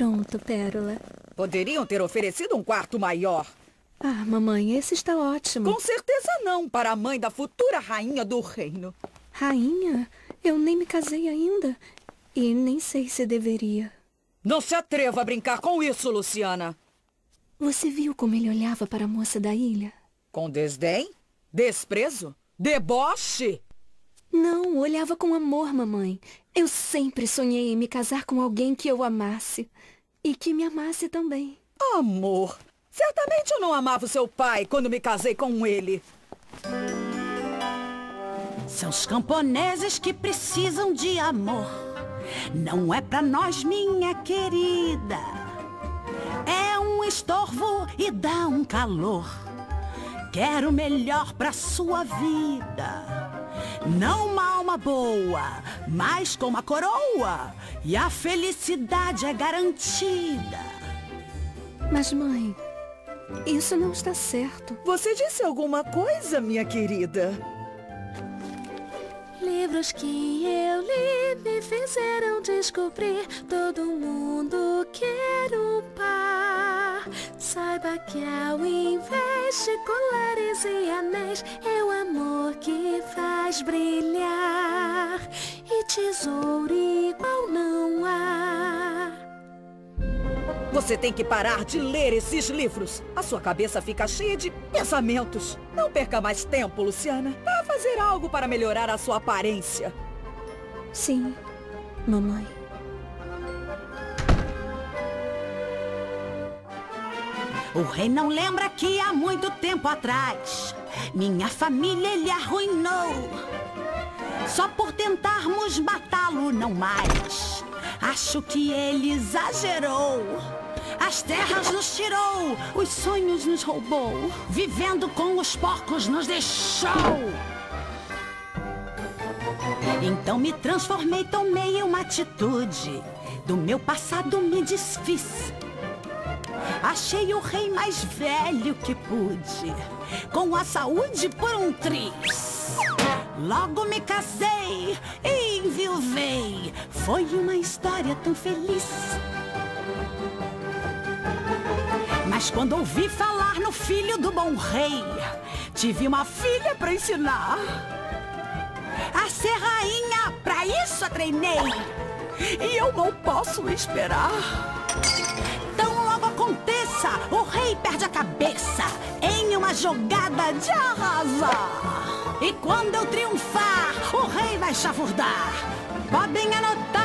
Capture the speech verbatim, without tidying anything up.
pronto, Pérola. Poderiam ter oferecido um quarto maior. Ah, mamãe, esse está ótimo. Com certeza não, para a mãe da futura rainha do reino. Rainha? Eu nem me casei ainda. E nem sei se deveria. Não se atreva a brincar com isso, Luciana. Você viu como ele olhava para a moça da ilha? Com desdém? Desprezo? Deboche? Não, olhava com amor, mamãe. Eu sempre sonhei em me casar com alguém que eu amasse. E que me amasse também. Amor? Certamente eu não amava o seu pai quando me casei com ele. São os camponeses que precisam de amor. Não é pra nós, minha querida. É um estorvo e dá um calor. Quero o melhor pra sua vida. Não uma alma boa, mas com uma coroa. E a felicidade é garantida. Mas, mãe, isso não está certo. Você disse alguma coisa, minha querida? Livros que eu li me fizeram descobrir. Todo mundo quer um par. Saiba que ao invés de colares e anéis, é o amor que faz brilhar. E tesouro igual não há. Você tem que parar de ler esses livros. A sua cabeça fica cheia de pensamentos. Não perca mais tempo, Luciana. Vá fazer algo para melhorar a sua aparência. Sim, mamãe. O rei não lembra que há muito tempo atrás minha família ele arruinou. Só por tentarmos matá-lo, não mais. Acho que ele exagerou. As terras nos tirou, os sonhos nos roubou. Vivendo com os porcos nos deixou. Então me transformei, tomei uma atitude. Do meu passado me desfiz. Achei o rei mais velho que pude, com a saúde por um triz. Logo me casei e enviuvei. Foi uma história tão feliz. Mas quando ouvi falar no filho do bom rei, tive uma filha pra ensinar a ser rainha, pra isso a treinei. E eu não posso esperar. Tão logo aconteça, o rei perde a cabeça em uma jogada de arrasar. E quando eu triunfar, o rei vai chafurdar. Podem anotar.